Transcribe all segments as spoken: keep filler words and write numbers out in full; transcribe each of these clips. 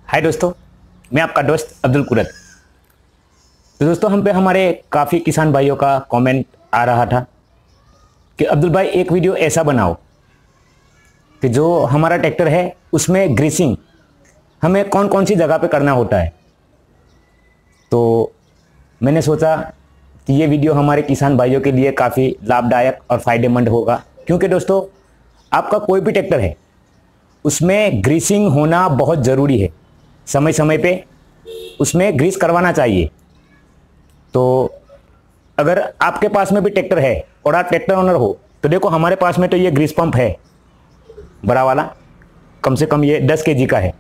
हाय दोस्तों, मैं आपका दोस्त अब्दुल कुरत। तो दोस्तों, हम पे हमारे काफ़ी किसान भाइयों का कमेंट आ रहा था कि अब्दुल भाई एक वीडियो ऐसा बनाओ कि जो हमारा ट्रैक्टर है उसमें ग्रीसिंग हमें कौन कौन सी जगह पे करना होता है। तो मैंने सोचा कि ये वीडियो हमारे किसान भाइयों के लिए काफ़ी लाभदायक और फ़ायदेमंद होगा, क्योंकि दोस्तों आपका कोई भी ट्रैक्टर है उसमें ग्रीसिंग होना बहुत ज़रूरी है। समय समय पे उसमें ग्रीस करवाना चाहिए। तो अगर आपके पास में भी ट्रैक्टर है और आप ट्रैक्टर ओनर हो तो देखो, हमारे पास में तो ये ग्रीस पंप है बड़ा वाला, कम से कम ये दस केजी का है।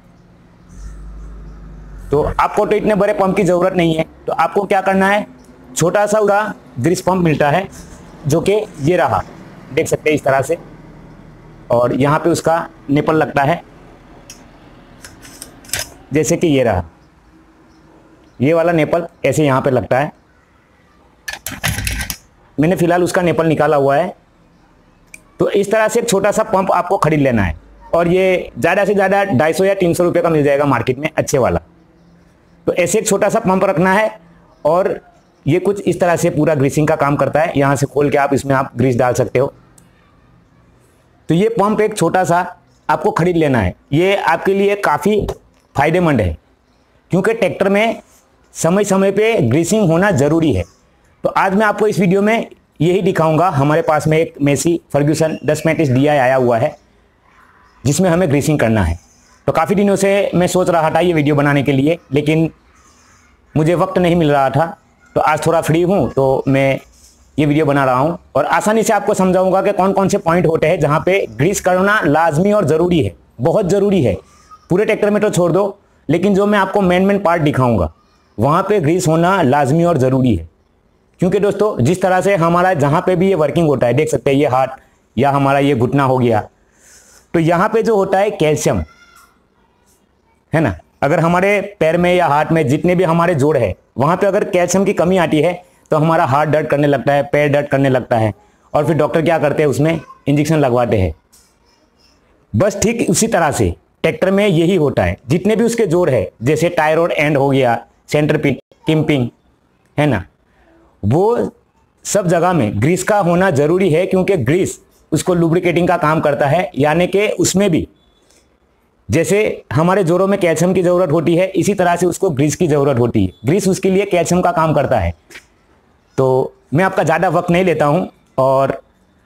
तो आपको तो इतने बड़े पंप की ज़रूरत नहीं है। तो आपको क्या करना है, छोटा सा उसका ग्रीस पंप मिलता है जो कि ये रहा, देख सकते हैं इस तरह से, और यहाँ पे उसका निपल लगता है जैसे कि ये रहा। ये वाला नेपल ऐसे यहाँ पे लगता है। मैंने फिलहाल उसका नेपल निकाला हुआ है। तो इस तरह से एक छोटा सा पंप आपको खरीद लेना है, और ये ज़्यादा से ज़्यादा ढाई सौ या तीन सौ रुपये का मिल जाएगा मार्केट में, अच्छे वाला। तो ऐसे एक छोटा सा पंप रखना है, और ये कुछ इस तरह से पूरा ग्रीसिंग का काम करता है। यहाँ से खोल के आप इसमें आप ग्रीस डाल सकते हो। तो ये पंप एक छोटा सा आपको खरीद लेना है। ये आपके लिए काफ़ी फ़ायदेमंद है, क्योंकि ट्रैक्टर में समय समय पे ग्रीसिंग होना ज़रूरी है। तो आज मैं आपको इस वीडियो में यही दिखाऊंगा। हमारे पास में एक मेसी फर्ग्यूसन दस पैंतीस डी आई आया हुआ है जिसमें हमें ग्रीसिंग करना है। तो काफ़ी दिनों से मैं सोच रहा था ये वीडियो बनाने के लिए, लेकिन मुझे वक्त नहीं मिल रहा था। तो आज थोड़ा फ्री हूँ तो मैं ये वीडियो बना रहा हूँ, और आसानी से आपको समझाऊंगा कि कौन कौन से पॉइंट होते हैं जहाँ पे ग्रीस करना लाजमी और ज़रूरी है, बहुत ज़रूरी है। पूरे ट्रैक्टर में तो छोड़ दो, लेकिन जो मैं आपको मेन मेन पार्ट दिखाऊंगा वहाँ पे ग्रीस होना लाजमी और ज़रूरी है। क्योंकि दोस्तों जिस तरह से हमारा जहाँ पे भी ये वर्किंग होता है, देख सकते हैं ये हाथ या हमारा ये घुटना हो गया, तो यहाँ पे जो होता है कैल्शियम है ना। अगर हमारे पैर में या हाथ में जितने भी हमारे जोड़ है वहाँ पे अगर कैल्शियम की कमी आती है तो हमारा हाथ दर्द करने लगता है, पैर दर्द करने लगता है, और फिर डॉक्टर क्या करते हैं, उसमें इंजेक्शन लगवाते हैं। बस ठीक उसी तरह से ट्रैक्टर में यही होता है। जितने भी उसके जोड़ है, जैसे टाई रॉड एंड हो गया, सेंटर पिट, किम्पिंग है ना, वो सब जगह में ग्रीस का होना ज़रूरी है, क्योंकि ग्रीस उसको लुब्रिकेटिंग का काम करता है। यानी कि उसमें भी जैसे हमारे जोड़ों में कैल्शियम की ज़रूरत होती है, इसी तरह से उसको ग्रीस की ज़रूरत होती है। ग्रीस उसके लिए कैल्शियम का काम करता है। तो मैं आपका ज़्यादा वक्त नहीं लेता हूँ, और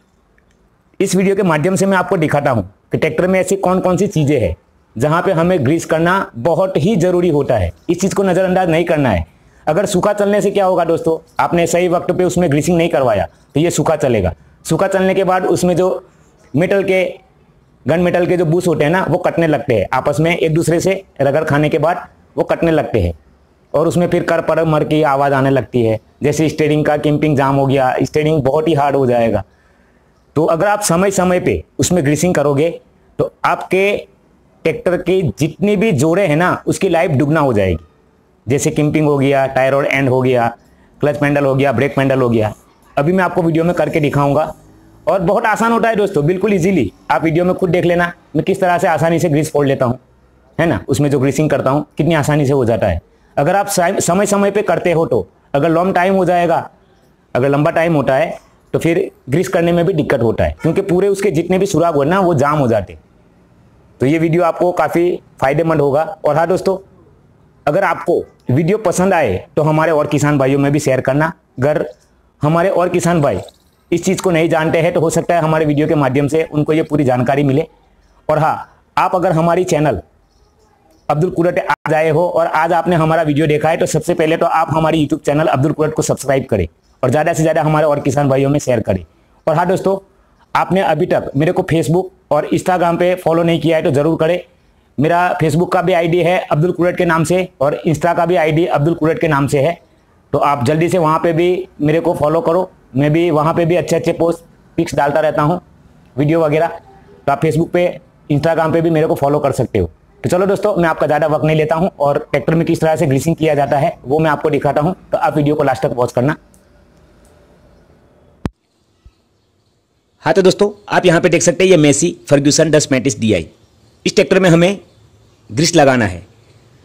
इस वीडियो के माध्यम से मैं आपको दिखाता हूँ कि ट्रैक्टर में ऐसी कौन कौन सी चीज़ें हैं जहाँ पे हमें ग्रीस करना बहुत ही ज़रूरी होता है। इस चीज़ को नज़रअंदाज नहीं करना है। अगर सूखा चलने से क्या होगा दोस्तों, आपने सही वक्त पे उसमें ग्रीसिंग नहीं करवाया तो ये सूखा चलेगा। सूखा चलने के बाद उसमें जो मेटल के गन मेटल के जो बूस होते हैं ना, वो कटने लगते हैं आपस में, एक दूसरे से रगड़ खाने के बाद वो कटने लगते हैं, और उसमें फिर कर पर मर की आवाज़ आने लगती है। जैसे स्टीयरिंग का किम्पिंग जाम हो गया, स्टीयरिंग बहुत ही हार्ड हो जाएगा। तो अगर आप समय समय पे उसमें ग्रीसिंग करोगे तो आपके ट्रैक्टर के जितनी भी जोड़े हैं ना, उसकी लाइफ दुगना हो जाएगी। जैसे किम्पिंग हो गया, टाई रॉड एंड हो गया, क्लच पैंडल हो गया, ब्रेक पैंडल हो गया। अभी मैं आपको वीडियो में करके दिखाऊंगा, और बहुत आसान होता है दोस्तों, बिल्कुल इजीली। आप वीडियो में खुद देख लेना मैं किस तरह से आसानी से ग्रीस फोड़ लेता हूँ, है ना। उसमें जो ग्रीसिंग करता हूँ कितनी आसानी से हो जाता है। अगर आप समय समय पे करते हो तो, अगर लॉन्ग टाइम हो जाएगा, अगर लंबा टाइम होता है तो फिर ग्रीस करने में भी दिक्कत होता है, क्योंकि पूरे उसके जितने भी सुराग हो ना वो जाम हो जाते। तो ये वीडियो आपको काफ़ी फ़ायदेमंद होगा। और हाँ दोस्तों, अगर आपको वीडियो पसंद आए तो हमारे और किसान भाइयों में भी शेयर करना। अगर हमारे और किसान भाई इस चीज़ को नहीं जानते हैं तो हो सकता है हमारे वीडियो के माध्यम से उनको ये पूरी जानकारी मिले। और हाँ, आप अगर हमारी चैनल अब्दुल कुरत आज आए हो और आज आपने हमारा वीडियो देखा है, तो सबसे पहले तो आप हमारी यूट्यूब चैनल अब्दुल कुरत को सब्सक्राइब करें, और ज़्यादा से ज़्यादा हमारे और किसान भाइयों में शेयर करें। और हाँ दोस्तों, आपने अभी तक मेरे को फेसबुक और इंस्टाग्राम पे फॉलो नहीं किया है तो ज़रूर करें। मेरा फेसबुक का भी आईडी है अब्दुल कुरत के नाम से, और इंस्टा का भी आईडी अब्दुल कुरत के नाम से है। तो आप जल्दी से वहाँ पे भी मेरे को फॉलो करो। मैं भी वहाँ पे भी अच्छे अच्छे पोस्ट पिक्स डालता रहता हूँ, वीडियो वगैरह। तो आप फेसबुक पे, इंस्टाग्राम पे भी मेरे को फॉलो कर सकते हो। तो चलो दोस्तों, मैं आपका ज़्यादा वक्त नहीं लेता हूँ, और ट्रैक्टर में किस तरह से ग्रीसिंग किया जाता है वो मैं आपको दिखाता हूँ। तो आप वीडियो को लास्ट तक वॉच करना। हाँ तो दोस्तों, आप यहाँ पे देख सकते हैं ये मेसी फर्ग्यूसन दस पैंतीस डी आई। इस ट्रैक्टर में हमें ग्रीस लगाना है।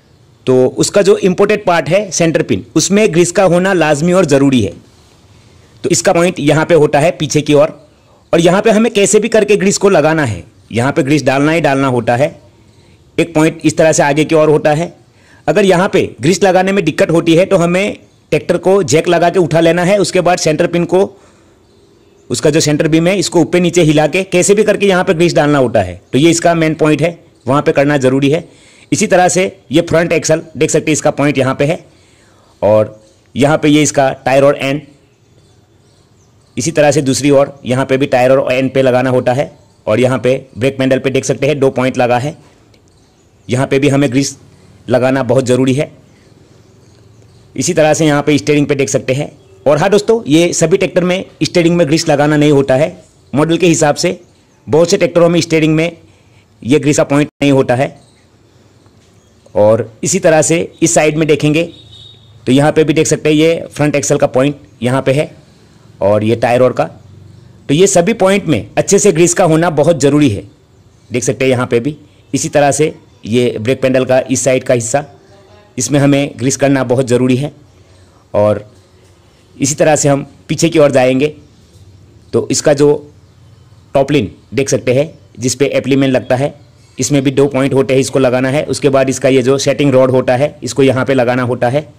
तो उसका जो इम्पोर्टेड पार्ट है सेंटर पिन, उसमें ग्रीस का होना लाजमी और ज़रूरी है। तो इसका पॉइंट यहाँ पे होता है पीछे की ओर, और यहाँ पे हमें कैसे भी करके ग्रीस को लगाना है, यहाँ पे ग्रीस डालना ही डालना होता है। एक पॉइंट इस तरह से आगे की ओर होता है। अगर यहाँ पे ग्रीस लगाने में दिक्कत होती है तो हमें ट्रैक्टर को जैक लगा के उठा लेना है। उसके बाद सेंटर पिन को, उसका जो सेंटर बीम है, इसको ऊपर नीचे हिला के कैसे भी करके यहाँ पे ग्रीस डालना होता है। तो ये इसका मेन पॉइंट है, वहाँ पे करना ज़रूरी है। इसी तरह से ये फ्रंट एक्सल देख सकते हैं, इसका पॉइंट यहाँ पे है, और यहाँ पे ये इसका टायर और एंड। इसी तरह से दूसरी ओर यहाँ पे भी टायर और एंड पे लगाना होता है, और यहाँ पे ब्रेक पैडल पे देख सकते हैं दो पॉइंट लगा है, यहाँ पे भी हमें ग्रीस लगाना बहुत ज़रूरी है। इसी तरह से यहाँ पे स्टीयरिंग पे देख सकते हैं। और हाँ दोस्तों, ये सभी ट्रैक्टर में स्टीयरिंग में ग्रीस लगाना नहीं होता है, मॉडल के हिसाब से बहुत से ट्रैक्टरों में स्टीयरिंग में ये ग्रीस का पॉइंट नहीं होता है। और इसी तरह से इस साइड में देखेंगे तो यहाँ पे भी देख सकते हैं ये फ्रंट एक्सल का पॉइंट यहाँ पे है, और ये टायर और का। तो ये सभी पॉइंट में अच्छे से ग्रीस का होना बहुत ज़रूरी है, देख सकते हैं यहाँ पे भी। इसी तरह से ये ब्रेक पैडल का इस साइड का हिस्सा, इसमें हमें ग्रीस करना बहुत ज़रूरी है। और इसी तरह से हम पीछे की ओर जाएंगे तो इसका जो टॉपलिन देख सकते हैं जिस पे एप्लीमेंट लगता है, इसमें भी दो पॉइंट होते हैं, इसको लगाना है। उसके बाद इसका ये जो सेटिंग रॉड होता है, इसको यहाँ पे लगाना होता है।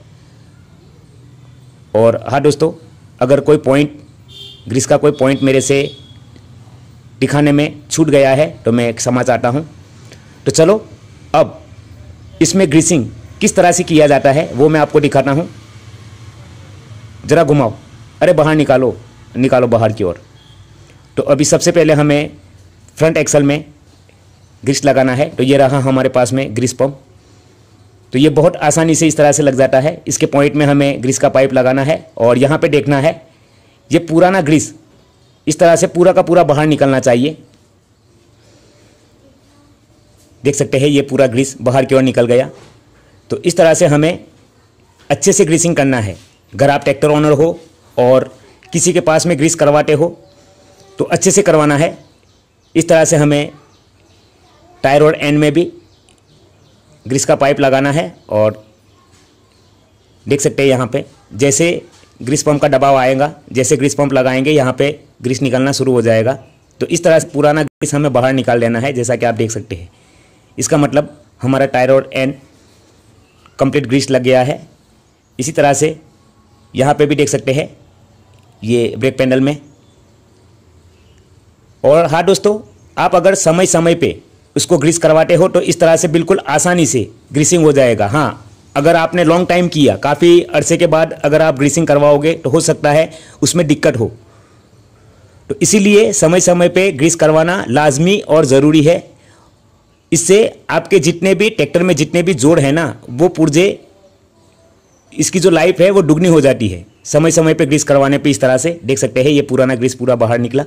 और हाँ दोस्तों, अगर कोई पॉइंट ग्रीस का कोई पॉइंट मेरे से दिखाने में छूट गया है तो मैं क्षमा चाहता हूँ। तो चलो अब इसमें ग्रीसिंग किस तरह से किया जाता है वो मैं आपको दिखाता हूँ। ज़रा घुमाओ, अरे बाहर निकालो, निकालो बाहर की ओर। तो अभी सबसे पहले हमें फ्रंट एक्सल में ग्रीस लगाना है। तो ये रहा हमारे पास में ग्रीस पंप। तो ये बहुत आसानी से इस तरह से लग जाता है। इसके पॉइंट में हमें ग्रीस का पाइप लगाना है, और यहाँ पे देखना है ये पूरा ना ग्रीस इस तरह से पूरा का पूरा बाहर निकलना चाहिए। देख सकते हैं ये पूरा ग्रीस बाहर की ओर निकल गया। तो इस तरह से हमें अच्छे से ग्रीसिंग करना है। अगर आप ट्रैक्टर ओनर हो और किसी के पास में ग्रीस करवाते हो तो अच्छे से करवाना है। इस तरह से हमें टायर और एंड में भी ग्रीस का पाइप लगाना है, और देख सकते हैं यहाँ पे जैसे ग्रीस पंप का दबाव आएगा, जैसे ग्रीस पंप लगाएंगे यहाँ पे ग्रीस निकलना शुरू हो जाएगा। तो इस तरह से पुराना ग्रीस हमें बाहर निकाल लेना है, जैसा कि आप देख सकते हैं। इसका मतलब हमारा टायर और एंड कंप्लीट ग्रीस लग गया है। इसी तरह से यहाँ पे भी देख सकते हैं ये ब्रेक पैडल में। और हाँ दोस्तों, आप अगर समय समय पे उसको ग्रीस करवाते हो तो इस तरह से बिल्कुल आसानी से ग्रीसिंग हो जाएगा। हाँ, अगर आपने लॉन्ग टाइम किया, काफ़ी अरसे के बाद अगर आप ग्रीसिंग करवाओगे तो हो सकता है उसमें दिक्कत हो। तो इसीलिए समय समय पे ग्रीस करवाना लाजमी और ज़रूरी है। इससे आपके जितने भी ट्रैक्टर में जितने भी जोड़ है ना, वो पुर्जे इसकी जो लाइफ है वो दुगनी हो जाती है समय समय पे ग्रीस करवाने पे। इस तरह से देख सकते हैं ये पुराना ग्रीस पूरा बाहर निकला।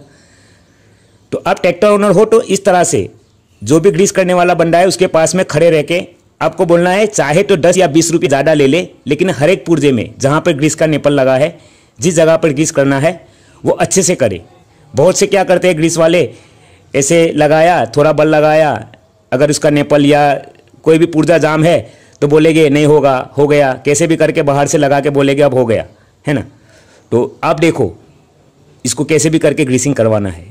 तो आप ट्रैक्टर ओनर हो तो इस तरह से जो भी ग्रीस करने वाला बंदा है उसके पास में खड़े रह के आपको बोलना है, चाहे तो दस या बीस रुपये ज़्यादा ले ले, लेकिन हर एक पुर्जे में जहाँ पर ग्रीस का नेपल लगा है, जिस जगह पर ग्रीस करना है वो अच्छे से करे। बहुत से क्या करते हैं ग्रीस वाले, ऐसे लगाया, थोड़ा बल लगाया, अगर उसका नेपल या कोई भी पुर्जा जाम है तो बोलेंगे नहीं होगा, हो गया, कैसे भी करके बाहर से लगा के बोलेंगे अब हो गया, है ना। तो आप देखो इसको कैसे भी करके ग्रीसिंग करवाना है।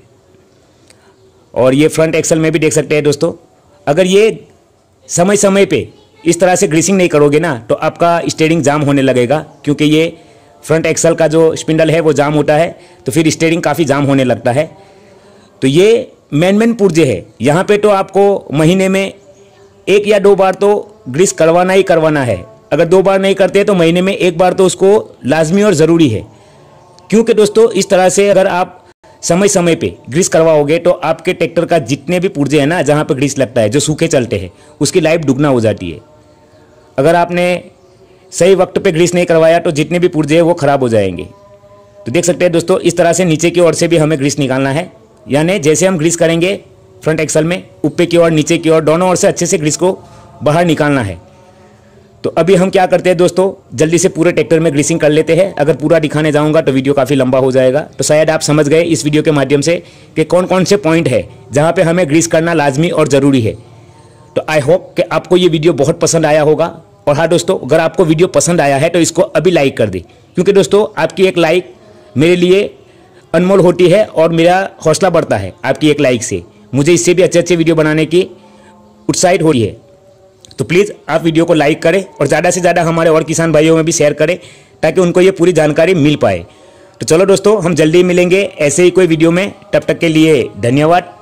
और ये फ्रंट एक्सल में भी देख सकते हैं दोस्तों, अगर ये समय समय पे इस तरह से ग्रीसिंग नहीं करोगे ना तो आपका स्टीयरिंग जाम होने लगेगा, क्योंकि ये फ्रंट एक्सल का जो स्पिंडल है वो जाम होता है, तो फिर स्टीयरिंग काफ़ी जाम होने लगता है। तो ये मेन मेन पुर्जे है, यहाँ पे तो आपको महीने में एक या दो बार तो ग्रीस करवाना ही करवाना है। अगर दो बार नहीं करते तो महीने में एक बार तो उसको लाजमी और ज़रूरी है। क्योंकि दोस्तों इस तरह से अगर आप समय समय पे ग्रीस करवाओगे तो आपके ट्रैक्टर का जितने भी पुर्जे हैं ना, जहाँ पे ग्रीस लगता है, जो सूखे चलते हैं, उसकी लाइफ दुगना हो जाती है। अगर आपने सही वक्त पे ग्रीस नहीं करवाया तो जितने भी पुर्जे हैं वो ख़राब हो जाएंगे। तो देख सकते हैं दोस्तों, इस तरह से नीचे की ओर से भी हमें ग्रीस निकालना है। यानी जैसे हम ग्रीस करेंगे फ्रंट एक्सल में, ऊपर की ओर नीचे की ओर दोनों ओर से अच्छे से ग्रीस को बाहर निकालना है। तो अभी हम क्या करते हैं दोस्तों, जल्दी से पूरे ट्रैक्टर में ग्रीसिंग कर लेते हैं। अगर पूरा दिखाने जाऊंगा तो वीडियो काफ़ी लंबा हो जाएगा। तो शायद आप समझ गए इस वीडियो के माध्यम से कि कौन कौन से पॉइंट है जहां पे हमें ग्रीस करना लाजमी और ज़रूरी है। तो आई होप कि आपको ये वीडियो बहुत पसंद आया होगा, और हाँ दोस्तों, अगर आपको वीडियो पसंद आया है तो इसको अभी लाइक कर दें, क्योंकि दोस्तों आपकी एक लाइक मेरे लिए अनमोल होती है और मेरा हौसला बढ़ता है। आपकी एक लाइक से मुझे इससे भी अच्छे अच्छे वीडियो बनाने की उत्साहित हो रही है। तो प्लीज़ आप वीडियो को लाइक करें और ज़्यादा से ज़्यादा हमारे और किसान भाइयों में भी शेयर करें, ताकि उनको ये पूरी जानकारी मिल पाए। तो चलो दोस्तों, हम जल्दी मिलेंगे ऐसे ही कोई वीडियो में। तब तक के लिए धन्यवाद।